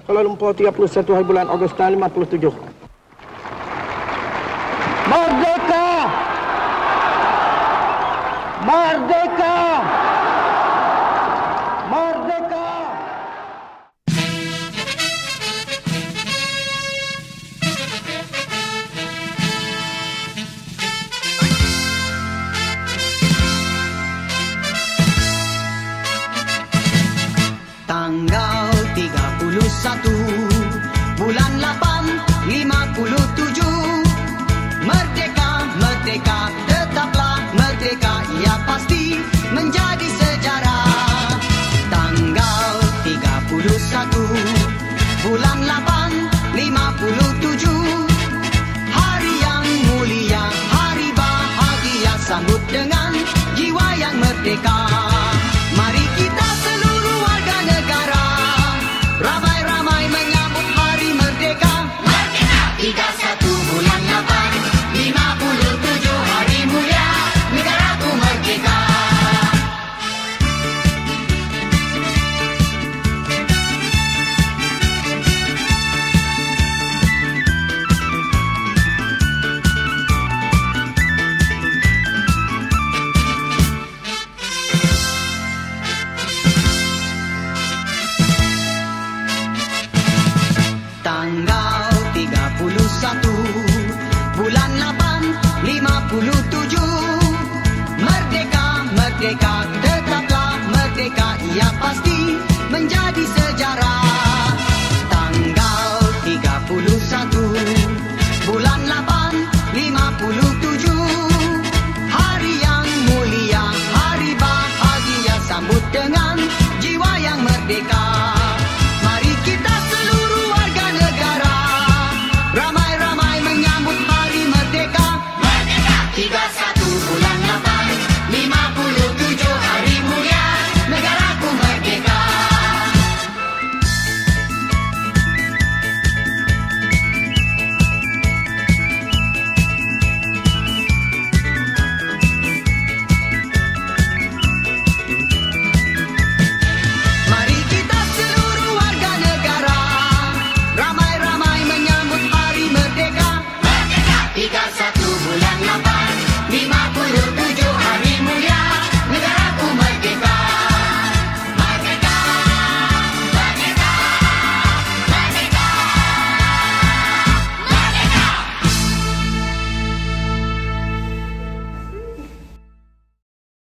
Kuala Lumpur 31 hari bulan Ogos tahun 57. Merdeka! Merdeka! Merdeka! Tanggal 31 bulan 8 57. Merdeka, merdeka, tetaplah merdeka, ia pasti menjadi sejarah. Tanggal 31 bulan 8 57. Hari yang mulia, hari bahagia, sambut dengan jiwa yang merdeka. Mari kita seluruh warga negara ramai-ramai menyambut hari merdeka. Merdeka 31 bulan 8 57, hari mulia negaraku merdeka. Tanggal 31 bulan 8 57. Merdeka, merdeka, tetaplah merdeka, ia pasti menjadi sejarah.